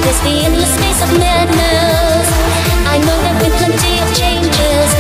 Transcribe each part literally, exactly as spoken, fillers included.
There's the endless space of madness. I know there will be plenty of changes.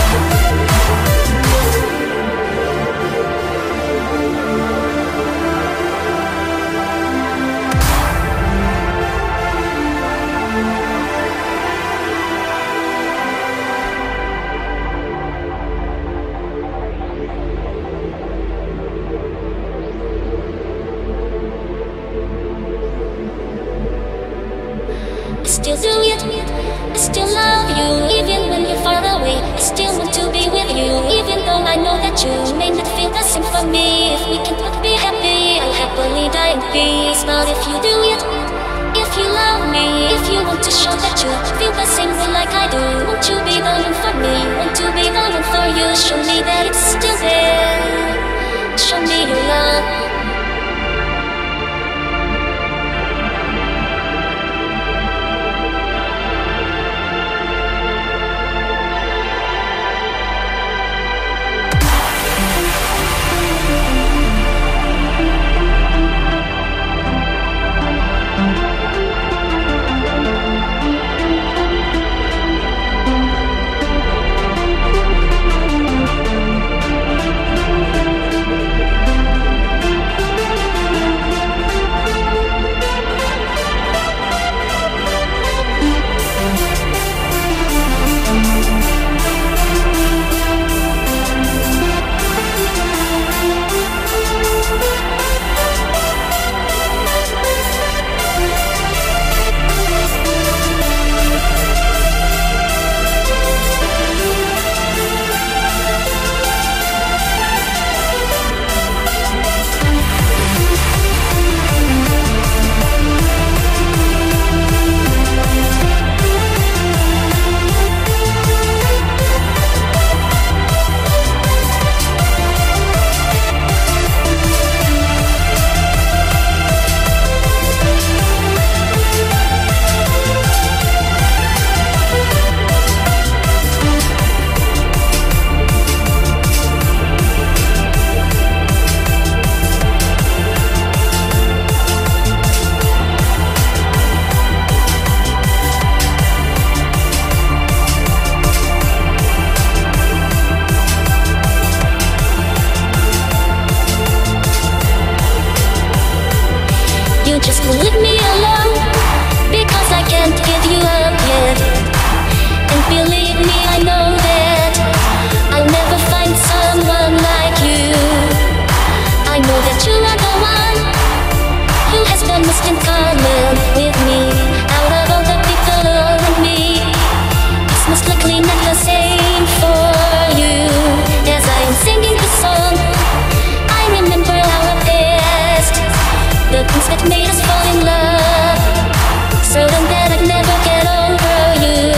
I still do it, I still love you, even when you're far away. I still want to be with you, even though I know that you may not feel the same for me. If we can both be happy, I'll happily die in peace. But if you do it, if you love me, if you want to show that you feel the same way like I do, won't you be the one for me, want to be the one for you. Show me that it's still there, show me your love. Leave me alone, because I can't give you up yet. And believe me, I know that I'll never find someone like you. I know that you are the one who has the most in common with me. Out of all the people around me, it's most likely not the same for you. As I am singing the song, I remember our past, the things that made us fall in love, certain that I'd never get over you.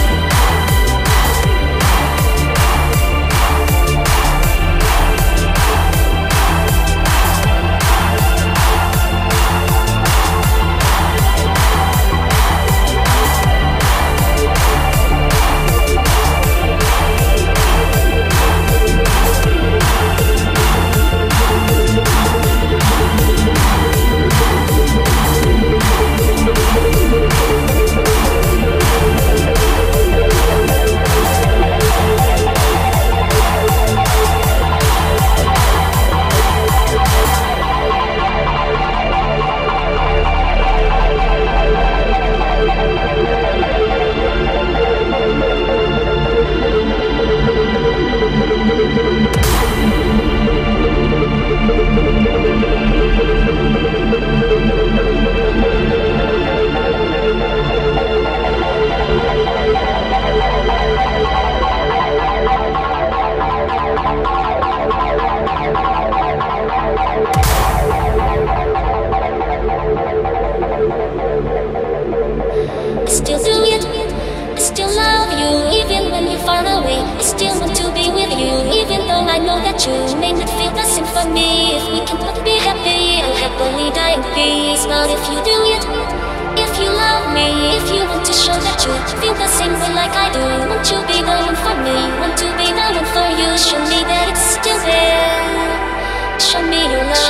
You may not feel the same for me. If we can both be happy, I'll happily die in peace. But if you do it, if you love me, if you want to show that you feel the same way like I do, won't you be the one for me, want to be the one for you. Show me that it's still there, show me your love.